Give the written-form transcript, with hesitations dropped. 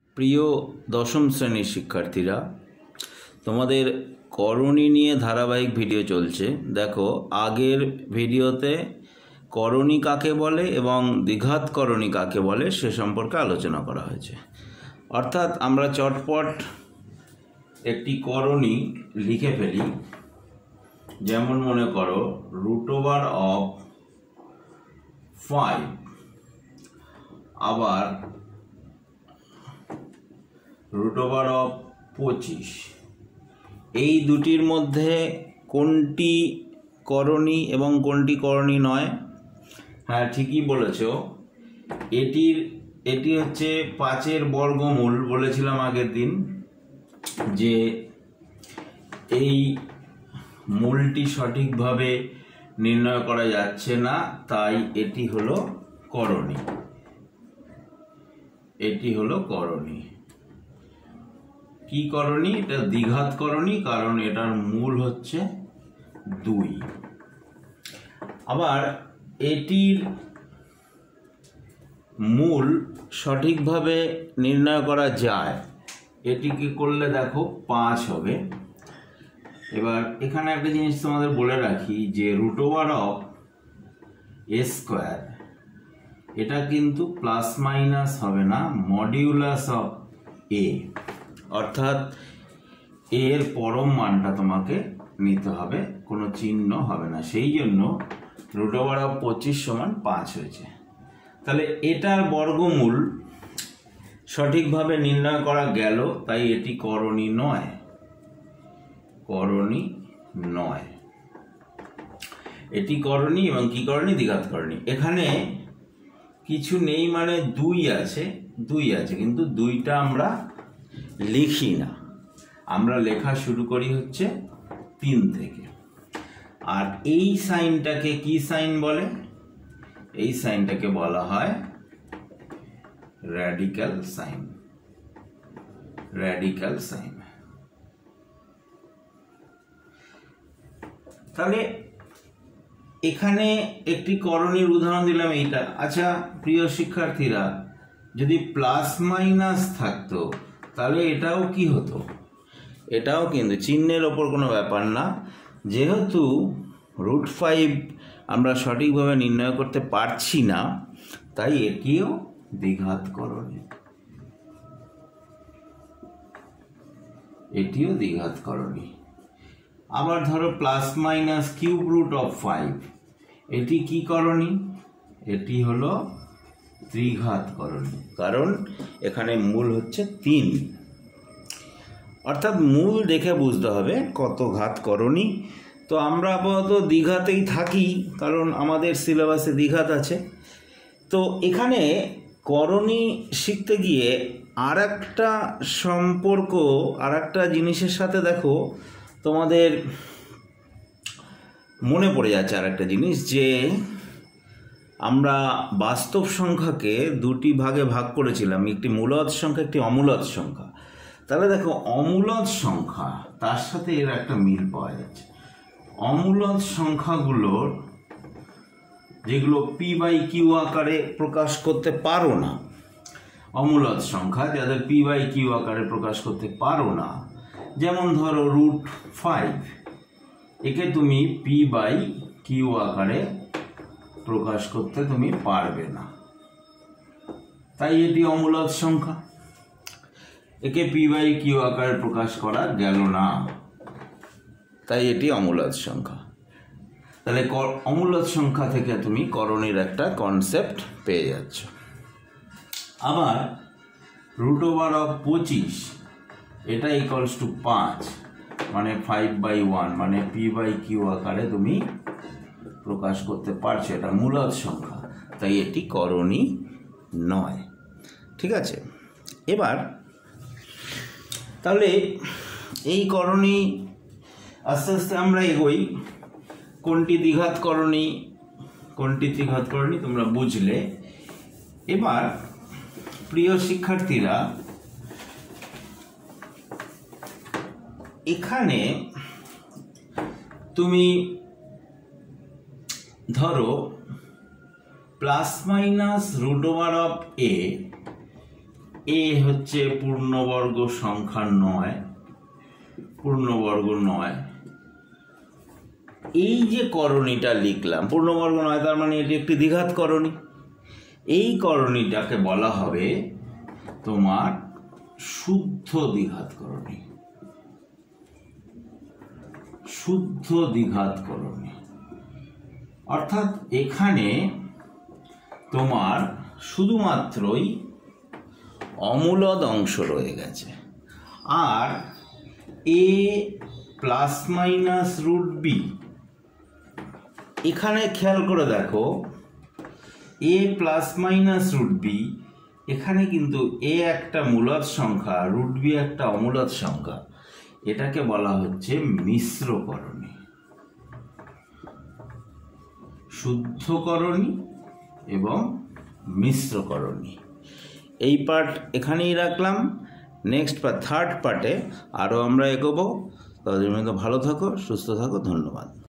প্রিয় দশম শ্রেণীর শিক্ষার্থীরা, তোমাদের করণী নিয়ে ধারাবাহিক ভিডিও চলছে। দেখো, আগের ভিডিওতে করণী কাকে বলে এবং দ্বিঘাত করণী কাকে বলে সে সম্পর্কে আলোচনা করা হয়েছে। অর্থাৎ আমরা চটপট একটি করণী লিখে ফেলি। যেমন মনে করো √5, আবার √25। এই দুটির মধ্যে কোনটি করণী এবং কোনটি করণী নয়? হ্যাঁ, ঠিকই বলেছ। এটি হচ্ছে 5-এর বর্গমূল। বলেছিলাম আগের দিন যে এই মূলটি সঠিকভাবে নির্ণয় করা যাচ্ছে না, তাই এটি হলো করণী। এটি হলো করণী। কি করণী? এটা দ্বিঘাত করণী, কারণ এটার মূল হচ্ছে 2। আবার এটির মূল সঠিকভাবে নির্ণয় করা যায়। এটিকে করলে দেখো 5 হবে। এবার এখানে একটা জিনিস তোমাদের বলে রাখি যে √a², এটা কিন্তু প্লাস মাইনাস হবে না, মডিউলাস অফ a, অর্থাৎ এর পরম মানটা তোমাকে নিতে হবে, কোনো চিহ্ন হবে না। সেই জন্য √25 = 5 হয়েছে। তাহলে এটার বর্গমূল সঠিকভাবে নির্ণয় করা গেল, তাই এটি করণী নয়। করণী নয়, এটি করণী। এবং কি করণী? দ্বিঘাত করণী। এখানে কিছু নেই, মানে 2 আছে, কিন্তু 2টা আমরা লিখি না, আমরা লেখা শুরু করি হচ্ছে 3 থেকে। আর এই সাইনটাকে কি সাইন বলে? এই সাইনটাকে বলা হয় র্যাডিক্যাল সাইন। Radical sign. তাহলে এখানে একটি করণীর উদাহরণ দিলাম এইটা। আচ্ছা প্রিয় শিক্ষার্থীরা, যদি প্লাস মাইনাস থাকতো তাহলে এটাও কি হতো? এটাও কিন্তু চিহ্নের ওপর কোনো ব্যাপার না। যেহেতু √5 আমরা সঠিকভাবে নির্ণয় করতে পারছি না, তাই এটিও দ্বিঘাত করণী। এটিও দ্বিঘাত করণী। আবার ধরো +-3√5, এটি কি করণী? এটি হলো ত্রিঘাত করণী, কারণ এখানে মূল হচ্ছে 3। অর্থাৎ মূল দেখে বুঝতে হবে কত ঘাত করণী। তো আমরা আপাতত দ্বিঘাতেই থাকি, কারণ আমাদের সিলেবাসে দ্বিঘাত আছে। তো এখানে করণী শিখতে গিয়ে আর একটা সম্পর্ক, আর একটা জিনিসের সাথে দেখো তোমাদের মনে পড়ে যাচ্ছে আর একটা জিনিস, যে আমরা বাস্তব সংখ্যাকে 2টি ভাগে ভাগ করেছিলাম, একটি মূলদ সংখ্যা, একটি অমূলদ সংখ্যা। তাহলে দেখো অমূলদ সংখ্যা, তার সাথে এর একটা মিল পাওয়া যাচ্ছে। অমূলদ সংখ্যাগুলোর যেগুলো p/q আকারে প্রকাশ করতে পারো না, অমূলদ সংখ্যা যাদের p/q আকারে প্রকাশ করতে পারো না, যেমন ধরো √5, একে তুমি p/q আকারে প্রকাশ করতে তুমি পারবে না, তাই এটি অমূলদ সংখ্যা। একে p/q আকারে প্রকাশ করা গেল না, তাই এটি অমূলদ সংখ্যা। তাহলে অমূলদ সংখ্যা থেকে তুমি করণীর একটা কনসেপ্ট পেয়ে যাচ্ছ। আবার √25, এটা =5, মানে 5/1, মানে p/q আকারে তুমি প্রকাশ করতে পারছো, এটা মূলদ সংখ্যা, তাই এটি করণী নয়। ঠিক আছে, এবার তাহলে এই করণী আস্তে আস্তে আমরা এগোই। কোনটি দ্বিঘাত করণী, কোনটি ত্রিঘাত করণী তোমরা বুঝলে। এবার প্রিয় শিক্ষার্থীরা, এখানে তুমি ধরো +-√a, এ হচ্ছে পূর্ণবর্গ সংখ্যা 9, পূর্ণবর্গ 9। এই যে করণীটা লিখলাম পূর্ণবর্গ 9, তার মানে এটি একটি দ্বিঘাত করণী। এই করণীটাকে বলা হবে তোমার শুদ্ধ দ্বিঘাত করণী, শুদ্ধ দ্বিঘাত করণী। অর্থাৎ এখানে তোমার শুধুমাত্রই অমূলদ অংশ রয়ে গেছে, আর a plus minus root B, এখানে খেয়াল করে দেখো a plus minus root B, এখানে কিন্তু a একটা মূলদ সংখ্যা, রুট বি একটা অমূলদ সংখ্যা। এটাকে বলা হচ্ছে মিশ্রকরণী, শুদ্ধকরণী এবং মিশ্রকরণী। এই পার্ট এখানেই রাখলাম। নেক্সট পার্ট, থার্ড পার্টে আরও আমরা এগোবো। ততদিন পর্যন্ত ভালো থাকো, সুস্থ থাকো, ধন্যবাদ।